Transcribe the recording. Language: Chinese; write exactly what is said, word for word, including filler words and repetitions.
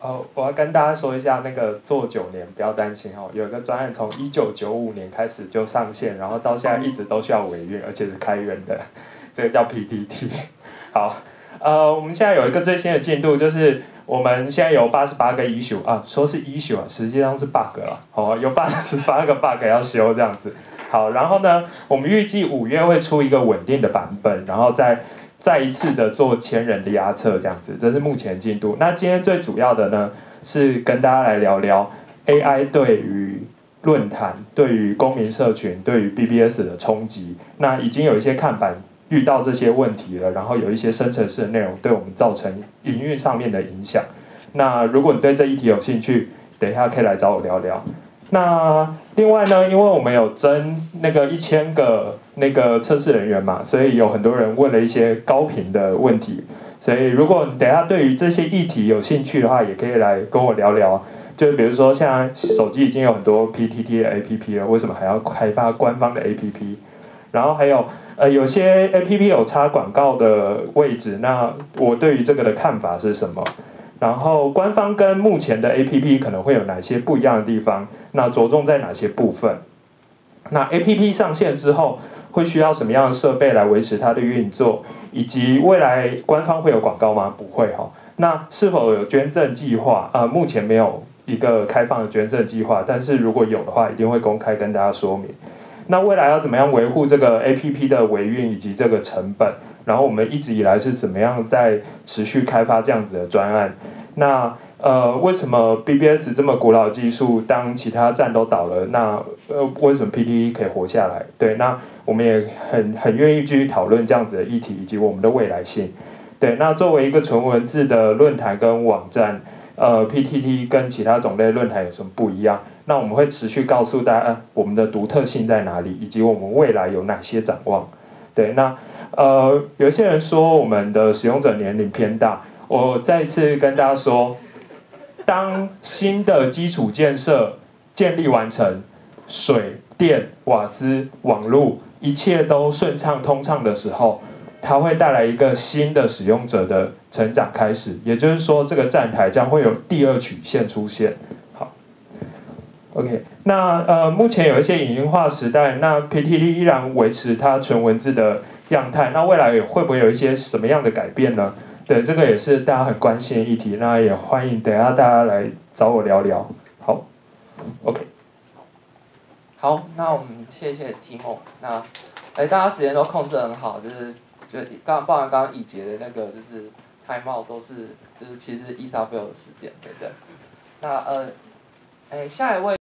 哦，我要跟大家说一下，那个做九年不要担心哦，有一个专案从一九九五年开始就上线，然后到现在一直都需要维运，而且是开源的，这个叫 P P T。好，呃，我们现在有一个最新的进度，就是我们现在有八十八个 issue 啊，说是 issue 啊，实际上是 bug 了，哦，有八十八个 bug 要修这样子。好，然后呢，我们预计五月会出一个稳定的版本，然后再。再一次的做千人的压测，这样子，这是目前进度。那今天最主要的呢，是跟大家来聊聊 A I 对于论坛、对于公民社群、对于 B B S 的冲击。那已经有一些看板遇到这些问题了，然后有一些生成式的内容对我们造成营运上面的影响。那如果你对这一题有兴趣，等一下可以来找我聊聊。那另外呢，因为我们有征那个一千个那个测试人员嘛，所以有很多人问了一些高频的问题。所以如果你等一下对于这些议题有兴趣的话，也可以来跟我聊聊。就比如说，现在手机已经有很多 P T T 的 A P P 了，为什么还要开发官方的 A P P？ 然后还有呃，有些 A P P 有插广告的位置，那我对于这个的看法是什么？然后官方跟目前的 A P P 可能会有哪些不一样的地方？那着重在哪些部分？那 A P P 上线之后会需要什么样的设备来维持它的运作？以及未来官方会有广告吗？不会哈。那是否有捐赠计划？呃，目前没有一个开放的捐赠计划，但是如果有的话，一定会公开跟大家说明。那未来要怎么样维护这个 A P P 的维运以及这个成本？然后我们一直以来是怎么样在持续开发这样子的专案？那呃，为什么 B B S 这么古老的技术，当其他站都倒了，那呃为什么 P T T 可以活下来？对，那我们也很很愿意继续讨论这样子的议题以及我们的未来性。对，那作为一个纯文字的论坛跟网站，呃 P T T 跟其他种类论坛有什么不一样？那我们会持续告诉大家我们的独特性在哪里，以及我们未来有哪些展望。对，那呃有一些人说我们的使用者年龄偏大，我再一次跟大家说，当新的基础建设建立完成，水电瓦斯网络一切都顺畅通畅的时候，它会带来一个新的使用者的成长开始，也就是说这个站台将会有第二曲线出现。好 ，OK， 那呃目前有一些影音化时代，那 P T T 依然维持它纯文字的样态，那未来会不会有一些什么样的改变呢？对，这个也是大家很关心的议题，那也欢迎等一下大家来找我聊聊。好 ，OK。 好，那我们谢谢提莫。那，哎，大家时间都控制很好，就是就刚包含刚刚乙杰的那个就是泰茂都是就是其实伊莎贝尔的时间，对不对？那呃，哎，下一位。